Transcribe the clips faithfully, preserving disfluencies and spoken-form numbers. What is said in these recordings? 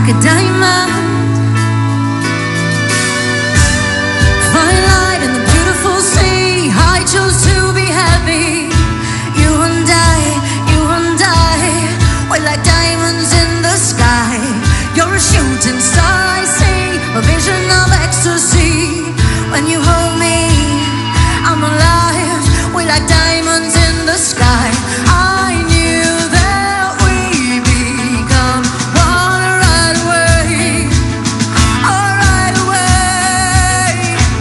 a diamond. Fine light in the beautiful sea. I chose to be happy. You and I, you and I, we're like diamonds in the sky. You're a shooting star I see, a vision of ecstasy. When you hold me, I'm alive. We're like diamonds in the sky. I knew that we'd become one right away, oh, right away.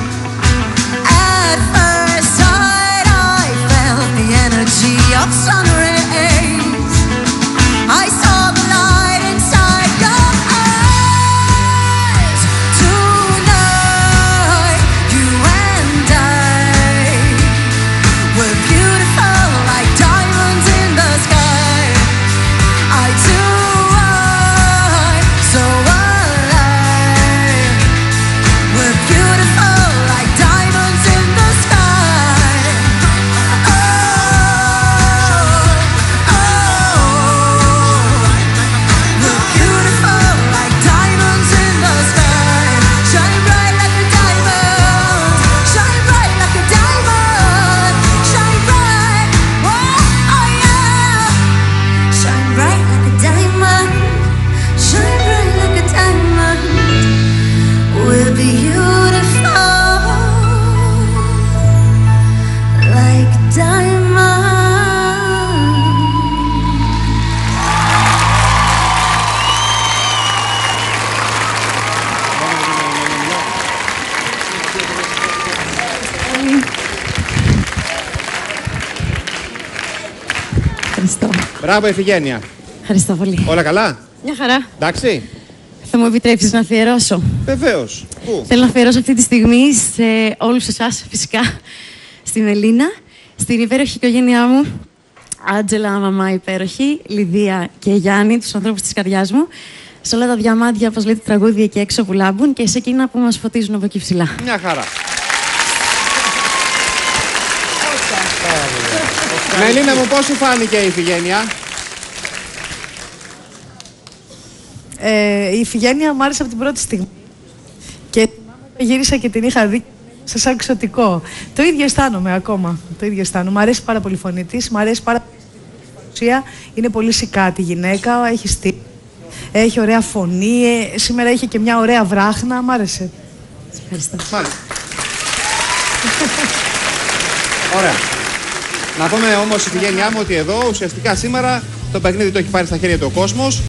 At first sight, I felt the energy of sun rays. I saw the light inside your eyes. Tonight, you and I, we're beautiful like diamonds in the sky. I do, I, so alive. We're beautiful like diamonds in the sky. Oh, oh, we're beautiful like diamonds in the sky. Shine bright like a diamond. Shine bright like a diamond. Shine bright, oh, oh yeah. Shine bright like a diamond. Shine bright like a diamond. We're beautiful like diamonds. Ευχαριστώ. Μπράβο, Ιφηγένεια. Ευχαριστώ πολύ. Όλα καλά. Μια χαρά. Εντάξει. Θα μου επιτρέψεις να αφιερώσω. Βεβαίως. Πού? Θέλω να αφιερώσω αυτή τη στιγμή σε όλους εσάς, φυσικά, στη Μελίνα, στην υπέροχη οικογένειά μου, Άντζελα, μαμά υπέροχη, Λιδία και Γιάννη, τους ανθρώπους της καρδιάς μου, σε όλα τα διαμάντια, όπως λέει το τραγούδι, εκεί έξω που λάμπουν και σε εκείνα που μας φωτίζουν από εκεί ψηλά. Μια χαρά. Μελίνα μου, πώς σου φάνηκε η Ιφηγένεια? Ε, η Ιφηγένεια μου άρεσε από την πρώτη στιγμή. Και γύρισα και την είχα δει σε σαν εξωτικό. Το ίδιο αισθάνομαι ακόμα. Το ίδιο αισθάνομαι. Μ' αρέσει πάρα πολύ η φωνή της. Μ' αρέσει πάρα πολύ η παρουσία. Είναι πολύ σικάτη γυναίκα. Έχει στυλ. Έχει ωραία φωνή. Ε, σήμερα είχε και μια ωραία βράχνα. Μ' άρεσε. Ευχαριστώ. Μάλιστα. Ωραία. Να πούμε όμως, Ιφηγένειά μου, ότι εδώ ουσιαστικά σήμερα το παιχνίδι το έχει πάρει στα χέρια του ο κόσμος.